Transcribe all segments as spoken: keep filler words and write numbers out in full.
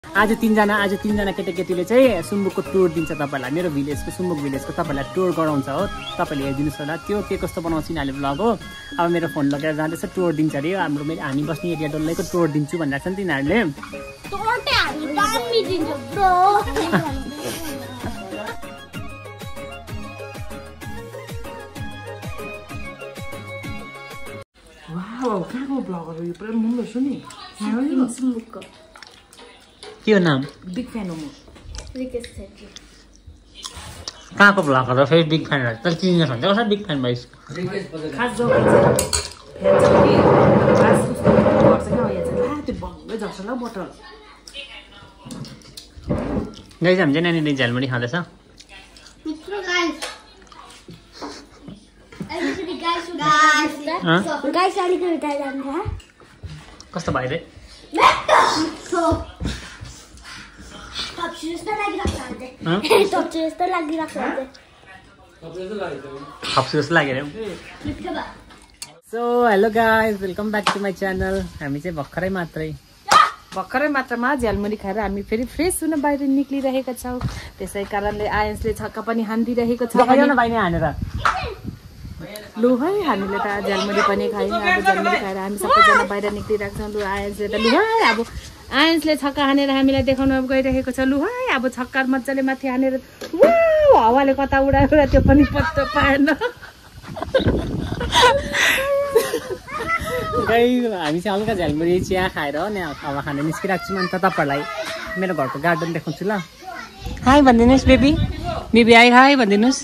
आज तीनजना आज तीनजना केटाकेटीले चाहिँ सुम्बुकको टुर दिन्छ तपाईँहरूलाई। मेरो भिलेजको सुम्बुक भिलेजको तपाईँहरूलाई टुर गराउँछ हो। तपाईँले हेरिदिनुहोस् होला त्यो के कस्तो बनाउँछ यिनीहरूले भ्लग हो। अब मेरो फोन लगेर जाँदैछ टुर दिन्छ अरे हाम्रो मेरो हामी बस्ने एरिया डल्लैको टुर दिन्छु भनिरहेको छ नि तिनीहरूले। कहाँको ब्लगर हो यो पुरा महँगो छ नि सुम्बुकको के हो नाम? बिग फ्यान हो म। कहाँको भ्लगर हो फेरि बिग फ्यान हो? तर चिन्दैन भन्छ कसरी बिग फ्यान भइस्? खास जग्गा चाहिँ फ्यान छ कि खास कस्तो गर्छ क्या यहाँ चाहिँ ला त्यो बङ्गै झर्छ ल बोतल। गाइस हामी चाहिँ नानीले झ्यालमुरी खाँदैछ। कस्तो भयो रे? खप्छु लाग्यो रे। So hello guys welcome back to my channel. हामी चाहिँ भर्खरै मात्रै भर्खरै मात्रामा झ्यालमुरी खाएर हामी फेरि फ्रेस हुन बाहिर निक्लिरहेका छौँ। त्यसै कारणले आयन्सले छक्का पनि हानिदिरहेको छ। हानेर लु है हामीले त झ्यालमुरी पनि खायौँ। अब झ्यालमुरी खाएर हामी सबैजना बाहिर निक्लिरहेको छौँ। लु आयन्सले त लु है अब आयन्सले छक्का हानेर हामीलाई देखाउन गइरहेको छ। लु है अब छक्का मजाले माथि हानेर हावाले कता उडाएर त्यो पनि पत्तो पाएन। हामी चाहिँ हल्का झ्यालमुरी चिया खाएर नि हावा खान निस्किरहेको छौँ। अन्त तपाईँहरूलाई मेरो घरको गार्डन देखाउँछु ल। हाई भनिदिनुहोस् बेबी बेबी आइ हाई भनिदिनुहोस्।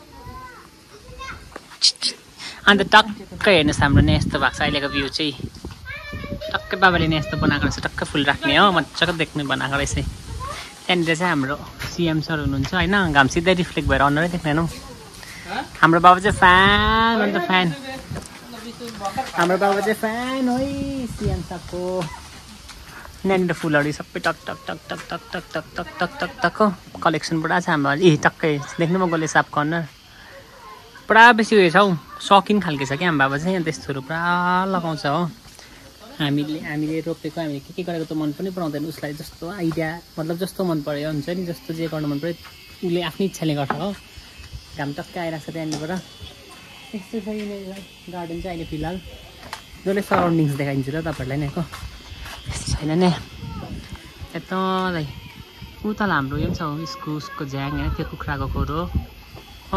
अन्त टक्कै हेर्नुहोस् हाम्रो नि यस्तो भएको छ अहिलेको भ्यू चाहिँ। टक्कै बाबाले नि यस्तो बनाएको रहेछ टक्कै फुल राख्ने हो मजाको देख्ने बनाएको रहेछ। त्यहाँनिर चाहिँ हाम्रो सिएम सर हुनुहुन्छ होइन। घाम सिधै रिफ्लेक्ट भएर अनुहारै देख्दैन हौ। हाम्रो बाबा चाहिँ फ्यान अन्त फ्यान हाम्रो बाबा चाहिँ फ्यान है सिएम सरको। यहाँनिर फुलहरू सबै टक टक टक टक टक टक टक टक टक टक टक हो कलेक्सन पुरा छ हाम्रो। ए टक्कै देख्नुमा गले साप कर्नर पुरा बेसी उयो छ हौ। सकिन खालको छ क्या हाम्रो बाबा चाहिँ। त्यस्तोहरू पुरा लगाउँछ हो। हामीले हामीले रोपेको हामीले के के गरेको त मन पनि पराउँदैन उसलाई। जस्तो आइडिया मतलब जस्तो मन पऱ्यो हुन्छ नि जस्तो जे गर्नु मन पऱ्यो उसले आफ्नै इच्छाले गर्छ हो। घाम टक्कै आइरहेको छ त्यहाँनिरबाट। यस्तो छ यिनीहरूलाई गार्डन चाहिँ अहिले फिलहाल जसले सराउन्डिङ्स देखाइदिन्छु ल तपाईँहरूलाई नै को। यस्तो छैन नि यतालाई उता हाम्रो यो पनि छ इस्कुसको झ्याङ होइन त्यो कुखुराको खोर हो हो।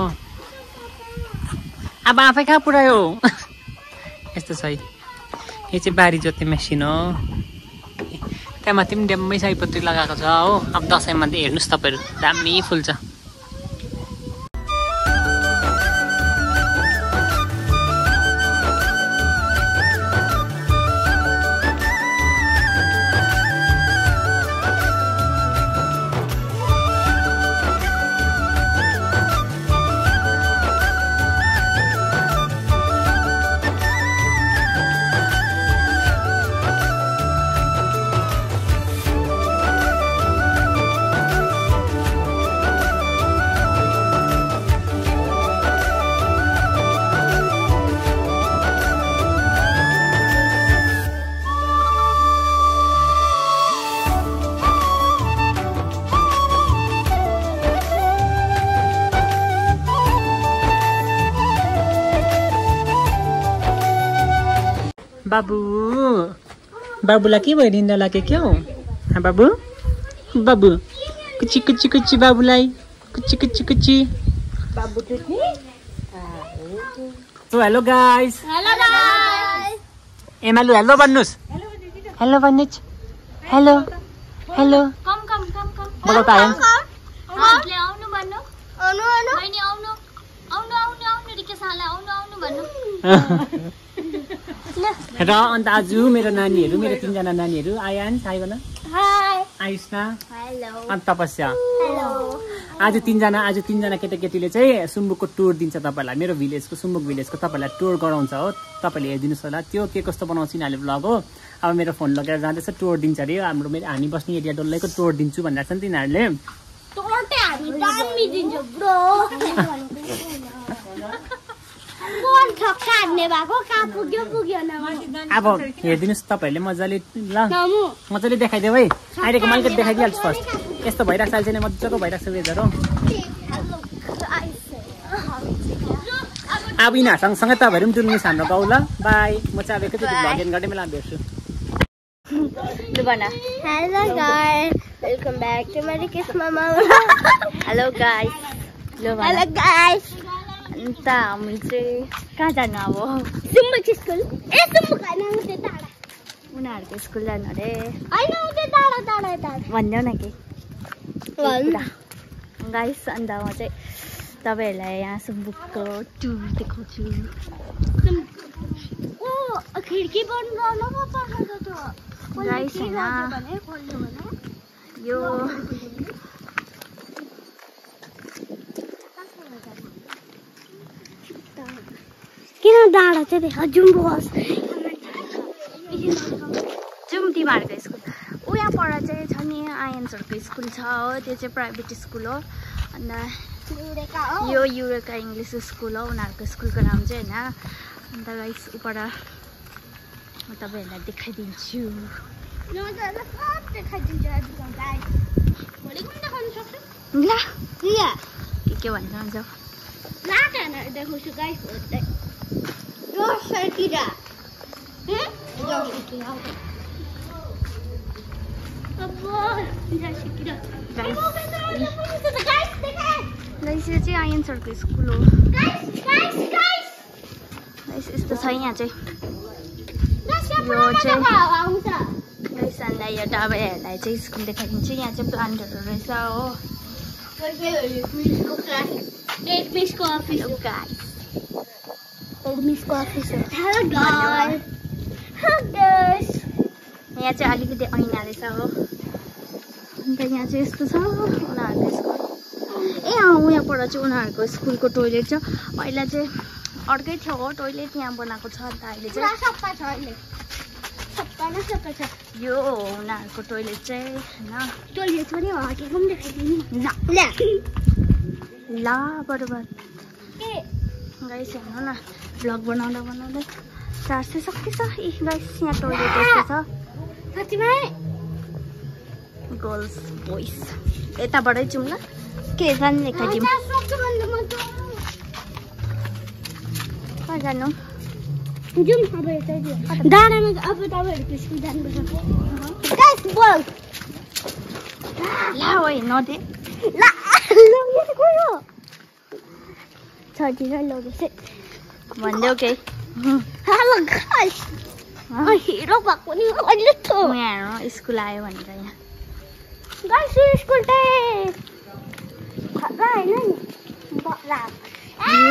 अब आफै कहाँ पुऱ्यायो यस्तो छ है। यो चाहिँ बारी जोत्ने मेसिन हो। त्यहाँ माथि पनि डेम्मै सयपत्री लगाएको छ हो। अब दसैँमा चाहिँ हेर्नुहोस् तपाईँहरू दामी फुल्छ। बाबु बाबुलाई के भयो निन्दा लाग्यो क्या हो बाबु बाबु कुची कुची कुची बाबुलाई कुची कुची कुची बाबु। सो हेलो गाइस एमालु हेलो भन्नुहोस् हेलो भन्नुहोस् हेलो हेलो बोलो त आयो र अन्त आज मेरो नानीहरू मेरो तिनजना नानीहरू आयान हाई भन आयुष्ना अन्त तपस्या। आज तिनजना आज तिनजना केटाकेटीले चाहिँ सुम्बुकको टुर दिन्छ तपाईँहरूलाई। मेरो भिलेजको सुम्बुक भिलेजको तपाईँहरूलाई टुर गराउँछ हो। तपाईँले हेरिदिनुहोस् होला त्यो के कस्तो बनाउँछ यिनीहरूले भ्लग हो। अब मेरो फोन लगेर जाँदैछ टुर दिन्छ अरे हाम्रो मेरो हामी बस्ने एरिया डल्लैको टुर दिन्छु भनिरहेको छ नि तिनीहरूले। फोन ठक्का हान्ने भएको कहाँ पुग्यो पुगेन अब हेरिदिनुहोस् तपाईँहरूले मजाले ल नमु मजाले देखाइदेऊ है अहिलेको मैले त देखाइदिइहाल्छु फर्स्ट यस्तो भइरहेको छ अहिले चाहिँ मजाको भइरहेको छ वेदर हो अब यिनीहरूसँग सँगै तपाईँहरू पनि डुल्नुहोस् हाम्रो गाउँ ल बाई म चाहिँ अब एकैचोटि भ्लग एन्ड गर्दै बेला भेट्छु लु भन hello guys welcome back to my किस मामा हेलो गाइस लु भन हेलो गाइस अन्त हामी चाहिँ कहाँ जानु अब सुम्बुक स्कुल ए सुम्बुक हैन उतै टाढा उनीहरूको स्कुल जानु अरे हैन उतै टाढा टाढा टाढा भन्देऊ न के भन् गाइस अन्त म चाहिँ तपाईँहरूलाई यहाँ सुम्बुकको टुर देखाउँछु ओ खिड्की बन्द गर्नु पो पर्छ त गाइस हैन यो किन डाँडा चाहिँ देखा जुम बस जाउँ तिमीहरूको स्कुल ऊ यहाँ पर चाहिँ छ नि आयन्सहरूको स्कुल छ हो त्यो चाहिँ प्राइभेट स्कुल हो अन्त यो युरेका इङ्ग्लिस स्कुल हो उनीहरूको स्कुलको नाम चाहिँ होइन अन्त गाइस उपर म तपाईँहरूलाई देखाइदिन्छु ल के के भन्छ हुन्छ देखाउँछु गाइस रोसटिरा गाइस यो चाहिँ आयन्सहरूको स्कुल हो गाइस यस्तो छ यहाँ चाहिँ यो चाहिँ गाइस अन्त यो तपाईँहरूलाई चाहिँ स्कुल देखाइदिन्छु यहाँ चाहिँ प्लान्टहरू रहेछ हो एडमिसको अफिस हेलो गाइस एडमिसको अफिस हो हेलो गाइस हेलो गाइस यहाँ चाहिँ अलिकति ऐना रहेछ हो अन्त यहाँ चाहिँ यस्तो छ उनीहरूको स्कुल ए अँ यहाँबाट चाहिँ उनीहरूको स्कुलको टोइलेट छ पहिला चाहिँ अर्कै थियो हो टोइलेट यहाँ बनाएको छ अन्त अहिले चाहिँ सफा छ अहिले सफा न सफा छ यो हो उनीहरूको टोइलेट चाहिँ होइन टोइलेट पनि हटेको पनि देखाइदिनु ल ल ल बरोबर के गाइस हेर्नु न भ्लग बनाउँदा बनाउँदै चार्ज चाहिँ सकिन्छ ए गाइस यहाँ टोइलेट यस्तो छ साथीमा गर्ल्स बोइस यताबाटै जाउँ ल के जानु देखाइदिउँ कहाँ जानु जुम अब यतै डाँडामा अब तपाईँहरूको स्कुल जानुपर्छ गाइस बोल ल ओइ नदे ल लगेर गयो छर्दिन लगेछ भनिदेऊ के हेलो गाइस हिरो भएको नि अहिले त यहाँ स्कुल आयो भनेर यहाँ गाइस स्कुल चाहिँ खतरा होइन नि बला ल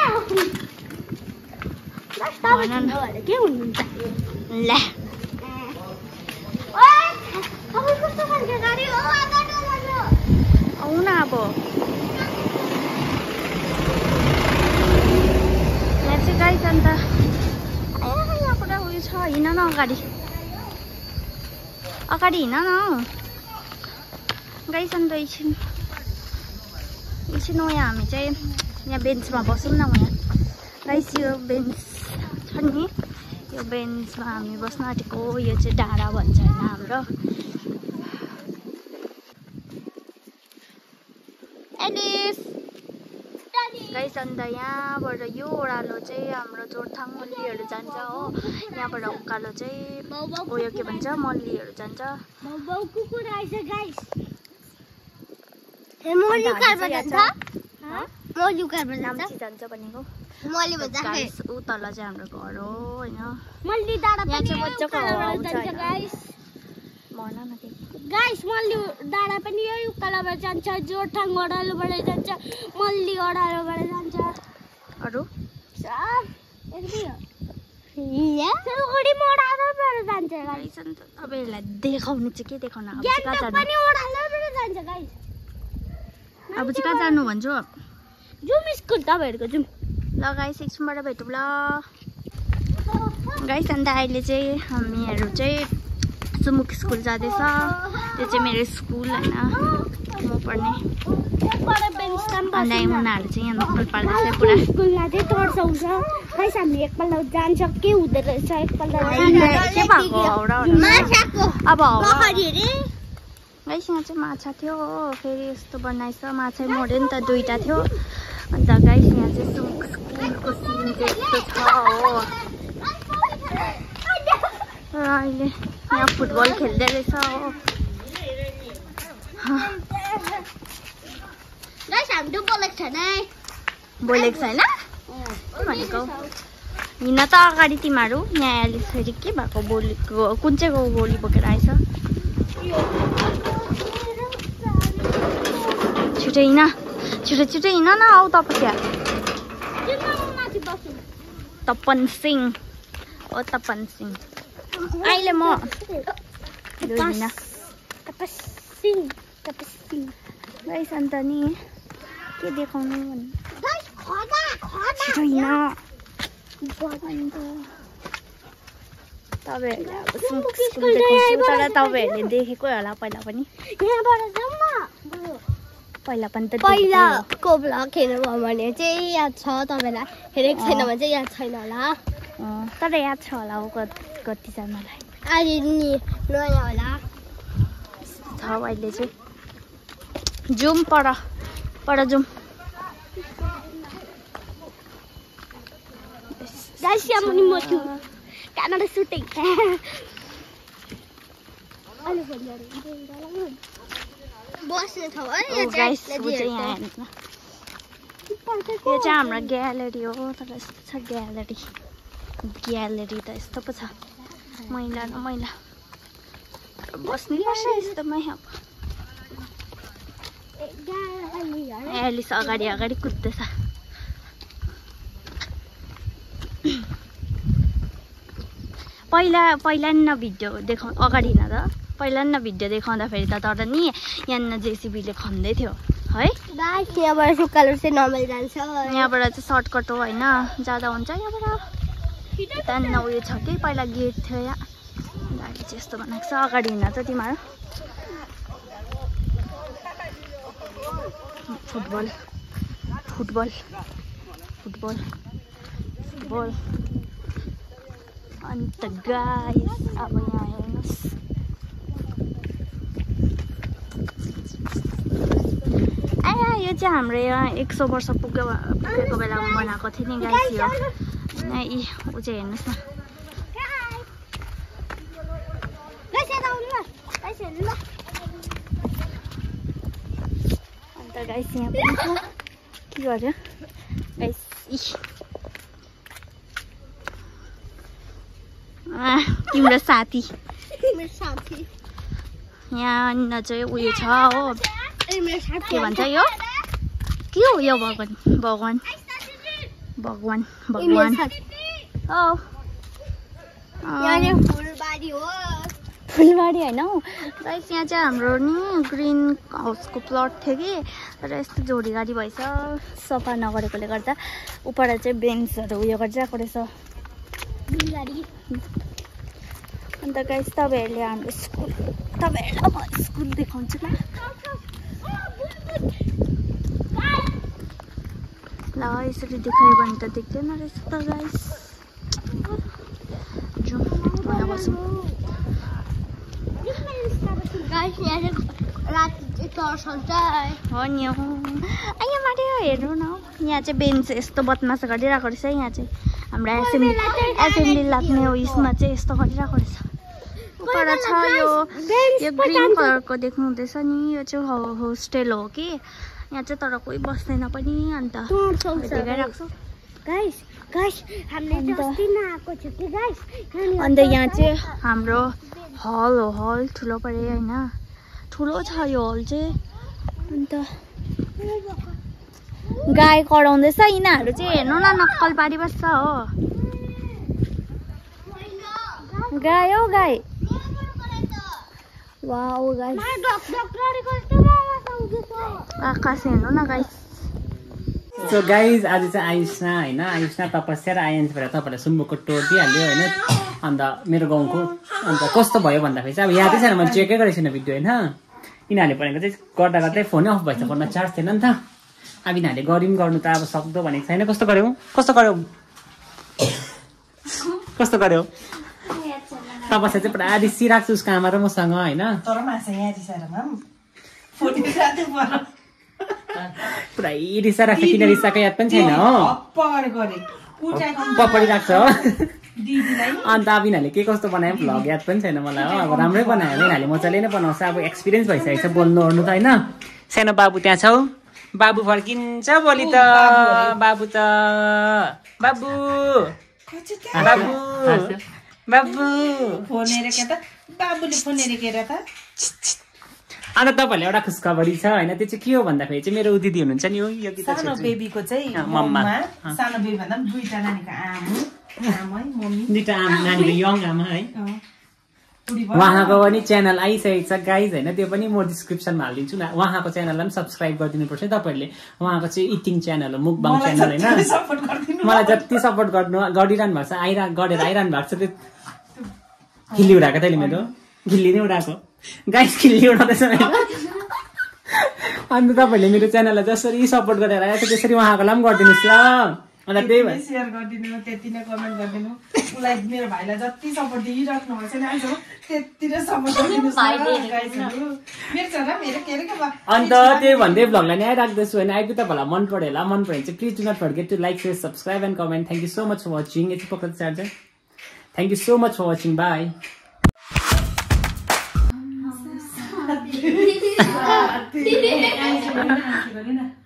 भन न के हुनुहुन्छ ल कस्तो खालको गाडी हो आऊ न अब यहाँ चाहिँ गाइस अन्त यहाँबाट उयो छ हिँड न अगाडि अगाडि हिँड न गाइस अन्त एकछिन एकछिन यहाँ हामी चाहिँ यहाँ बेन्चमा बसौँ न यहाँ गाइस यो बेन्च छ नि यो बेन्चमा हामी बस्न आँटेको यो चाहिँ डाँडा भन्छ होइन हाम्रो गाइस अन्त यहाँबाट यो ओह्रालो चाहिँ हाम्रो जोरथाङ मल्लीहरू जान्छ हो यहाँबाट उकालो चाहिँ उयो के भन्छ मल्लीहरू जान्छ कुकुर आइछ गाइस मल्ली कारबाट जान्छ मल्ली कारबाट जान्छ जान्छ भनेको मल्ली भन्छ गाइस उ तल चाहिँ हाम्रो घर हो हैन मल्ली डाँडा यहाँ चाहिँ मजाको हावा आउँछ गाइस भन न के गाइस मल्ली डाँडा पनि यही उकालोबाट जान्छ जोरथाङ ओह्रालोबाट जान्छ मल्ली ओह्रालोबाट जान्छ अरू सब यति हो या सिलगढी ओह्रालोबाट जान्छ गाइस गाइस अन्त तपाईँहरूलाई देखाउनु चाहिँ के देखाउनु अब चाहिँ कहाँ गान्तोक जानु पनि ओह्रालोबाट जान्छ गाइस अब चाहिँ कहाँ जानु भन्छु जुम स्कुल तपाईँहरूको जुम ल गाइस एकछिनबाट भेटौँ ल गाइस अन्त अहिले चाहिँ हामीहरू चाहिँ सुमुक स्कुल जाँदैछ त्यो चाहिँ मेरो स्कुल होइन म पढ्ने अन्त उनीहरू चाहिँ यहाँ नक्कल पार्दैछ पुरा स्कुलमा चाहिँ तर्साउँछ खै हामी एकपल्ट जान्छ के हुँदो रहेछ एकपल्ट के भएको हौडा अब गाइस यहाँ चाहिँ माछा थियो हो फेरि यस्तो बनाएछ माछा मर्यो नि त दुईटा थियो अन्त गाइस यहाँ चाहिँ स्कुलको सिन त्यस्तो छ हो र अहिले यहाँ फुटबल खेल्दै रहेछ हो बोलेको छैन भनेको हिँड्न त अगाडि तिमीहरू यहाँ अहिले फेरि के भएको बोलेको कुन चाहिँ गोली बोकेर आएछ छिटो हिँड छिटो छिटो हिँड न आऊ तपाईँ तपन सिंह ओ तपन सिंह अहिले म गाइस अन्त नि के देखाउनु भन्नु छिटो हिँड तपाईँहरूले अब स्कुल देखाउँछु तर तपाईँहरूले देखेकै होला पहिला पनि पहिला पनि त पहिलाको भ्लग हेर्नुभयो भने चाहिँ याद छ तपाईँलाई हेरेको छैन भने चाहिँ याद छैन होला तर याद छ होला हो कतिजनालाई अहिले नि नयाँ होला छ अहिले चाहिँ जाउँ पर पर जाउँ म छु क्यामेरा सुटिङ बस्ने ठाउँ है यो चाहिँ हाम्रो ग्यालेरी हो तर यस्तो छ ग्यालेरी ग्यालेरी त यस्तो पो छ मैला न मैला बस्नै पर्छ यस्तोमै अब एलिस अगाडि अगाडि कुद्दैछ पहिला पहिला न भिडियो देखाउ अगाडि न त पहिला न भिडियो देखाउँदाखेरि त तर नि यहाँ जेसिबीले खन्दै थियो है यहाँबाट सुक्कालु चाहिँ नर्मल जान्छ यहाँबाट चाहिँ सर्टकट हो होइन जाँदा हुन्छ यहाँबाट त्यहाँनिर उयो छ कि पहिला गेट थियो यहाँ गाडी चाहिँ यस्तो बनाएको छ अगाडि हिँड्न त तिमीहरू फुटबल फुटबल फुटबल फुटबल अन्त गाइस अब यहाँ हेर्नुहोस् आया यो चाहिँ हाम्रो यहाँ एक सौ वर्ष पुग्यो पुगेको बेलामा बनाएको थियो नि गाइस यो यी ऊ चाहिँ हेर्नुहोस् न अन्त गाइस यहाँ पनि छ के गर्यो गाइस तिम्रो साथी यहाँ चाहिँ उयो छ हो के भन्छ यो के हो यो भगवान् भगवान् भगवान् भगवान् हो फुलबारी हो फुलबारी होइन हौ गाइस यहाँ चाहिँ हाम्रो नि ग्रिन हाउसको प्लट थियो कि तर यस्तो जोडी गाडी भएछ सफा नगरेकोले गर्दा उपर चाहिँ बेन्चहरू उयो गरिरहेको रहेछ अन्त गाइस तपाईँहरूले हाम्रो स्कुल तपाईँहरूलाई म स्कुल देखाउँछु ल ल यसरी देखायो भने त देख्दैन रहेछ त गाइस जाउँ यहाँ बसौँ हो नि हो यहाँ माथि हेर्नु न यहाँ चाहिँ बेन्च यस्तो बदमास गरिरहेको रहेछ यहाँ चाहिँ हाम्रो एसेम्ब्ली एसेम्ब्ली लाग्ने उयसमा चाहिँ यस्तो गरिरहेको रहेछ उपर छ यो यो ग्रिन कलरको देख्नु हुँदैछ नि यो चाहिँ होस्टेल हो कि यहाँ चाहिँ तर कोही बस्दैन पनि अन्त देखाइरहेको अन्त यहाँ चाहिँ हाम्रो हल हो हल ठुलो पऱ्यो होइन ठुलो छ यो हल चाहिँ अन्त गाई कराउँदैछ यिनीहरू चाहिँ हेर्नु न नक्कल पारिबस्छ हो गाई हो गाई वाउ गाइस आकाश हेर्नु न गाइस सो गाइज आज चाहिँ आयुष्ना होइन आयुष्ना तपस्या र आयन्स भएर तपाईँलाई सुम्बुको टोर दिइहाल्यो होइन अन्त मेरो गाउँको अन्त कस्तो भयो भन्दाखेरि चाहिँ अब यादै छैन, मैले चेकै गरेको छैन भिडियो होइन। यिनीहरूले भनेको चाहिँ गर्दा गर्दै फोनै अफ भएछ, फोनमा चार्ज थिएन नि त। अब यिनीहरूले गऱ्यौँ गर्नु त अब सक्दो भनेको छैन। कस्तो गऱ्यौ कस्तो गऱ्यौ कस्तो गऱ्यौ तपस्या चाहिँ पुरा रिसिरहेको छु उसको आमा र मसँग होइन। पुरै रिसाइरहेको छ, किन रिसाएको याद पनि छैन हो, पपडिरहेको छ हो। अन्त अब यिनीहरूले के कस्तो बनायो भ्लग याद पनि छैन मलाई हो। अब राम्रै बनायो भने यिनीहरूले मजाले नै बनाउँछ, अब एक्सपिरियन्स भइसकेको छ बोल्नु ओर्नु त होइन। सानो बाबु त्यहाँ छौ, बाबु फर्किन्छ भोलि त। बाबु त बाबु बाबु बाबु अन्त तपाईँहरूले एउटा खुसखबरी छ होइन, त्यो चाहिँ के हो भन्दाखेरि चाहिँ मेरो दिदी हुनुहुन्छ नि, यो सानो बेबीको चाहिँ मम्मा, सानो बेबी भन्दा पनि दुईटा नानीको आमा आमा है मम्मी, दुईटा आमा नानीको यङ आमा है। उहाँको पनि च्यानल आइसकेको छ गाइज होइन, त्यो पनि म डिस्क्रिप्सनमा हालिदिन्छु न। उहाँको च्यानललाई पनि सब्सक्राइब गरिदिनु पर्छ तपाईँहरूले। उहाँको चाहिँ इटिङ च्यानल हो, मुकबाङ च्यानल होइन। मलाई जति सपोर्ट गर्नु गरिरहनु भएको छ, आइरह गरेर आइरहनु भएको छ। त्यो खिल्ली उडाएको तैँले मेरो खिल्ली नै उडाएको गाइस, खिल्ली उडाउँदैछ होइन। अन्त तपाईँहरूले मेरो च्यानललाई जसरी सपोर्ट गरेर आएको छ त्यसरी उहाँकोलाई पनि गरिदिनुहोस् ल। अन्त त्यही भएर सेयर गरिदिनु, त्यति नै कमेन्ट गरिदिनु। उसलाई मेरो भाइलाई जति सपोर्ट दिइराख्नु भएको छ नि आज त्यति नै सपोर्ट गरिदिनुहोस् गाइसहरु। मेरो छोरा मेरो के रे के भयो। अन्त त्यही भन्दै भ्लगलाई नै राख्दैछु होइन। आइपुग्दा तपाईँलाई मन पऱ्यो होला, मन पऱ्यो भने चाहिँ please do not forget to like share subscribe and comment. Thank you so much for watching. यति पक्का charger. Thank you so much for watching. By.